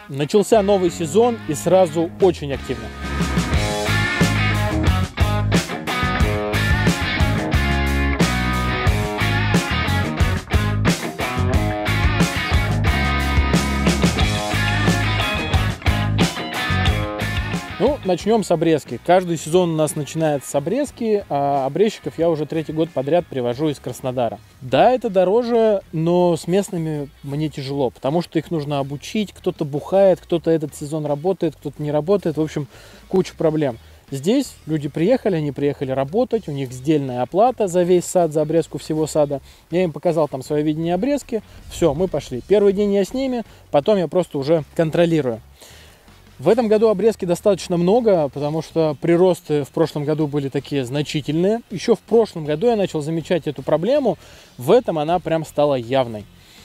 Начался новый сезон и сразу очень активно. Ну, начнем с обрезки. Каждый сезон у нас начинается с обрезки, а обрезчиков я уже 3-й год подряд привожу из Краснодара. Да, это дороже, но с местными мне тяжело, потому что их нужно обучить, кто-то бухает, кто-то этот сезон работает, кто-то не работает, в общем, куча проблем. Здесь люди приехали, они приехали работать, у них сдельная оплата за весь сад, за обрезку всего сада. Я им показал там свое видение обрезки, все, мы пошли. Первый день я с ними, потом я просто уже контролирую. В этом году обрезки достаточно много, потому что приросты в прошлом году были такие значительные. Еще в прошлом году я начал замечать эту проблему, в этом она прям стала явной.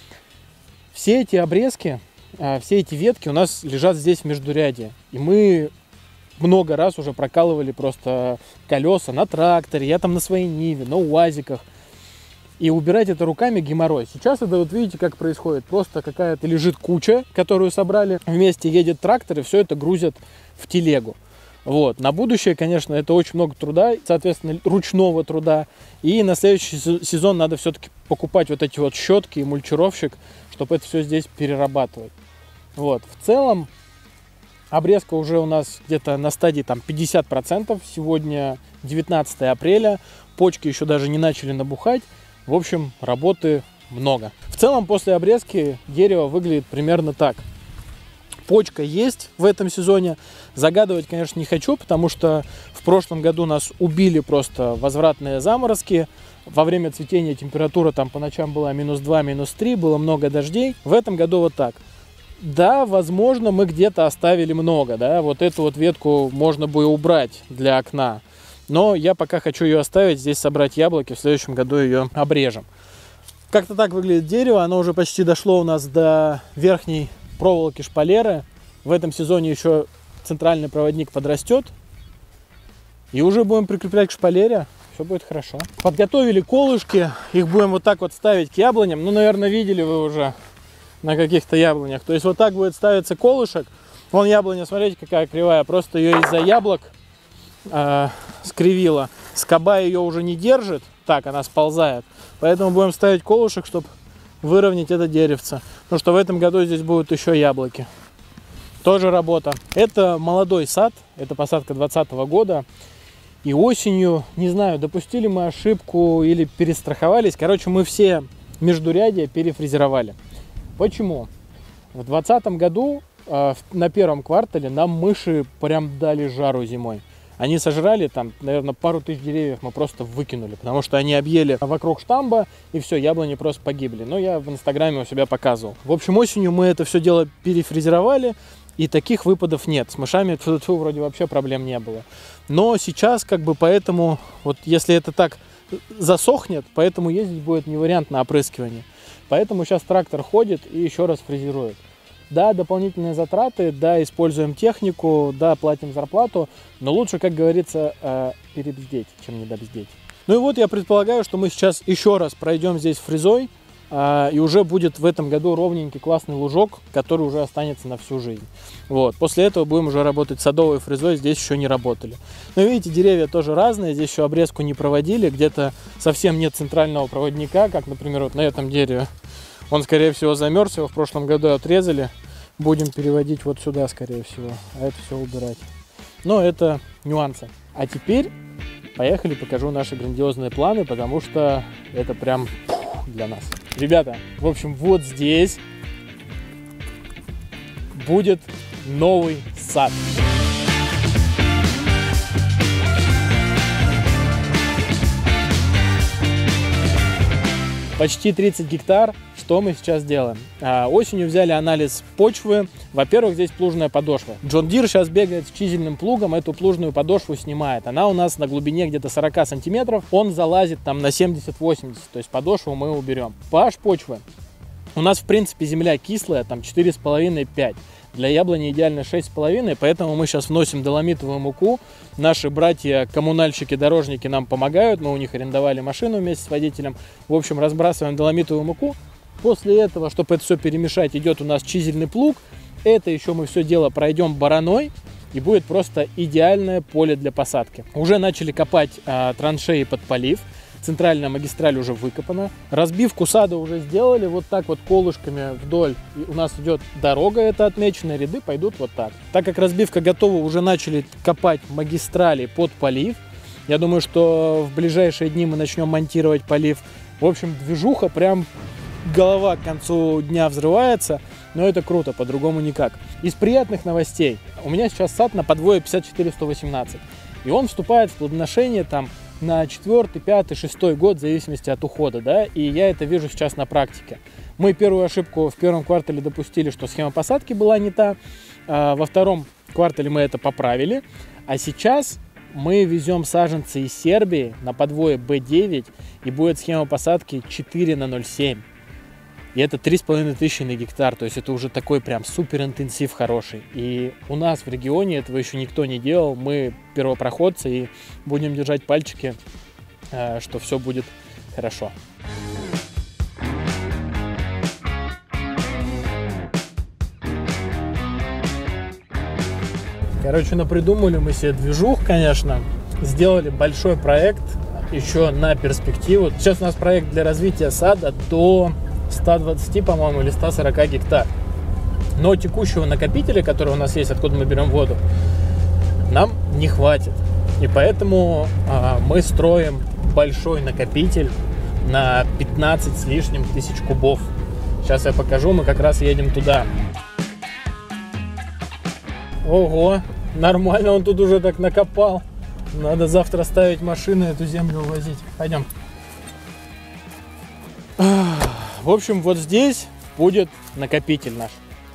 Все эти обрезки, все эти ветки у нас лежат здесь в междурядье. И мы много раз уже прокалывали просто колеса на тракторе, я там на своей Ниве, на УАЗиках. И убирать это руками геморрой. Сейчас это вот видите, как происходит. Просто какая-то лежит куча, которую собрали. Вместе едет трактор и все это грузят в телегу. Вот. На будущее, конечно, это очень много труда, соответственно, ручного труда. И на следующий сезон надо все-таки покупать вот эти вот щетки и мульчировщик, чтобы это все здесь перерабатывать. Вот. В целом, обрезка уже у нас где-то на стадии там 50%. Сегодня 19 апреля. Почки еще даже не начали набухать. В общем, работы много. В целом, после обрезки дерево выглядит примерно так. Почка есть в этом сезоне. Загадывать, конечно, не хочу, потому что в прошлом году нас убили просто возвратные заморозки. Во время цветения температура там по ночам была -2, -3, было много дождей. В этом году вот так. Да, возможно, мы где-то оставили много, да, вот эту вот ветку можно бы убрать для окна. Но я пока хочу ее оставить, здесь собрать яблоки, в следующем году ее обрежем. Как-то так выглядит дерево, оно уже почти дошло у нас до верхней проволоки шпалеры. В этом сезоне еще центральный проводник подрастет. И уже будем прикреплять к шпалере, все будет хорошо. Подготовили колышки, их будем вот так вот ставить к яблоням. Ну, наверное, видели вы уже на каких-то яблонях. То есть вот так будет ставиться колышек. Вон яблоня, смотрите, какая кривая, просто ее из-за яблок скривила. Скоба ее уже не держит, так она сползает. Поэтому будем ставить колышек, чтобы выровнять это деревце. Потому что в этом году здесь будут еще яблоки. Тоже работа. Это молодой сад, это посадка 2020 года. И осенью, не знаю, допустили мы ошибку или перестраховались. Короче, мы все междурядья перефрезеровали. Почему? В 2020 году на первом квартале нам мыши прям дали жару зимой. Они сожрали там, наверное, пару тысяч деревьев мы просто выкинули, потому что они объели вокруг штамба, и все, яблони просто погибли. Но я в инстаграме у себя показывал. В общем, осенью мы это все дело перефрезеровали, и таких выпадов нет. С мышами вроде вообще проблем не было. Но сейчас как бы поэтому, вот если это так засохнет, поэтому ездить будет не вариант на опрыскивание. Поэтому сейчас трактор ходит и еще раз фрезерует. Да, дополнительные затраты, да, используем технику, да, платим зарплату, но лучше, как говорится, перебздеть, чем недобздеть. Ну и вот я предполагаю, что мы сейчас еще раз пройдем здесь фрезой, и уже будет в этом году ровненький классный лужок, который уже останется на всю жизнь. Вот. После этого будем уже работать садовой фрезой, здесь еще не работали. Но видите, деревья тоже разные, здесь еще обрезку не проводили, где-то совсем нет центрального проводника, как, например, вот на этом дереве. Он, скорее всего, замерз, его в прошлом году отрезали. Будем переводить вот сюда, скорее всего, а это все убирать. Но это нюансы. А теперь поехали, покажу наши грандиозные планы, потому что это прям для нас. Ребята, в общем, вот здесь будет новый сад. Почти 30 гектар. Что мы сейчас делаем? Осенью взяли анализ почвы. Во-первых, здесь плужная подошва. Джон Дир сейчас бегает с чизельным плугом, эту плужную подошву снимает. Она у нас на глубине где-то 40 сантиметров. Он залазит там на 70-80, то есть подошву мы уберем. pH почвы. У нас, в принципе, земля кислая, там 4,5-5. Для яблони идеально 6,5, поэтому мы сейчас вносим доломитовую муку. Наши братья-коммунальщики-дорожники нам помогают. Мы у них арендовали машину вместе с водителем. В общем, разбрасываем доломитовую муку. После этого, чтобы это все перемешать, идет у нас чизельный плуг. это еще мы все дело пройдем бараной, и будет просто идеальное поле для посадки. Уже начали копать траншеи под полив. Центральная магистраль уже выкопана. Разбивку сада уже сделали вот так вот колышками вдоль. И у нас идет дорога, это отмеченные ряды пойдут вот так. Так как разбивка готова, уже начали копать магистрали под полив. Я думаю, что в ближайшие дни мы начнем монтировать полив. В общем, движуха, прям голова к концу дня взрывается. Но это круто, по-другому никак. Из приятных новостей. У меня сейчас сад на подвое 54-118. И он вступает в плодоношение там на 4-й, 5-й, 6-й год, в зависимости от ухода, да, и я это вижу сейчас на практике. Мы первую ошибку в первом квартале допустили, что схема посадки была не та, во втором квартале мы это поправили, а сейчас мы везем саженцы из Сербии на подвое B9, и будет схема посадки 4/0,7. И это 3500 на гектар, то есть это уже такой прям супер интенсив хороший. И у нас в регионе этого еще никто не делал, мы первопроходцы и будем держать пальчики, что все будет хорошо. Короче, напридумали мы себе движух, конечно, сделали большой проект еще на перспективу. Сейчас у нас проект для развития сада до 120, по-моему, или 140 гектар. Но текущего накопителя, который у нас есть, откуда мы берем воду, нам не хватит. И поэтому мы строим большой накопитель на 15 с лишним тысяч кубов. Сейчас я покажу, мы как раз едем туда. Ого, нормально он тут уже так накопал. Надо завтра ставить машину, эту землю увозить. Пойдем. В общем, вот здесь будет накопитель наш.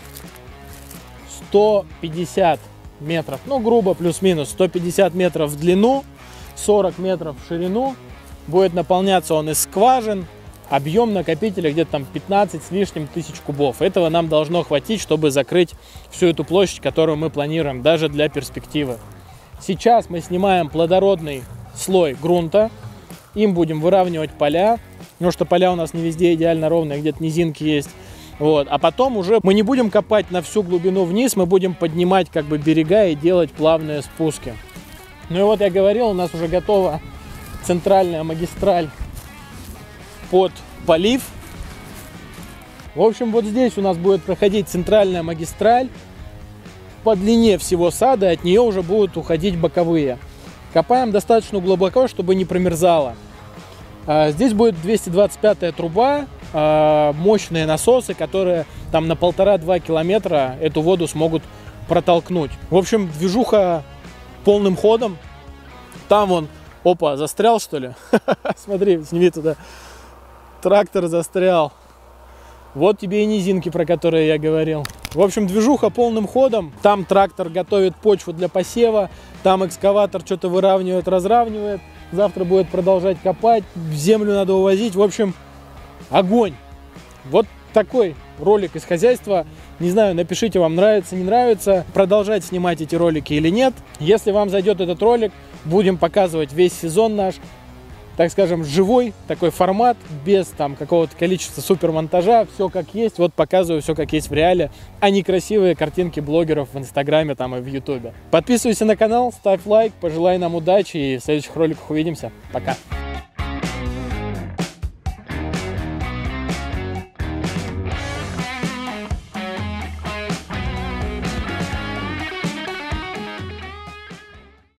150 метров, ну грубо плюс-минус, 150 метров в длину, 40 метров в ширину. Будет наполняться он из скважин. Объем накопителя где-то там 15 с лишним тысяч кубов. Этого нам должно хватить, чтобы закрыть всю эту площадь, которую мы планируем, даже для перспективы. Сейчас мы снимаем плодородный слой грунта. Им будем выравнивать поля. Потому что поля у нас не везде идеально ровные, где-то низинки есть. Вот. А потом уже мы не будем копать на всю глубину вниз, мы будем поднимать как бы берега и делать плавные спуски. Ну и вот я говорил, у нас уже готова центральная магистраль под полив. В общем, вот здесь у нас будет проходить центральная магистраль по длине всего сада, от нее уже будут уходить боковые. Копаем достаточно глубоко, чтобы не промерзало. Здесь будет 225-я труба, мощные насосы, которые там на 1,5-2 километра эту воду смогут протолкнуть. В общем, движуха полным ходом. Там вон, опа, застрял что ли? Смотри, сними туда. Трактор застрял. Вот тебе и низинки, про которые я говорил. В общем, движуха полным ходом. Там трактор готовит почву для посева. Там экскаватор что-то выравнивает, разравнивает. Завтра будет продолжать копать. Землю надо увозить. В общем, огонь. Вот такой ролик из хозяйства. Не знаю, напишите, вам нравится, не нравится. Продолжать снимать эти ролики или нет. Если вам зайдет этот ролик, будем показывать весь сезон наш. Так скажем, живой такой формат, без там какого-то количества супермонтажа, все как есть, вот показываю все как есть в реале, а не красивые картинки блогеров в Инстаграме там и в Ютубе. Подписывайся на канал, ставь лайк, пожелай нам удачи и в следующих роликах увидимся. Пока!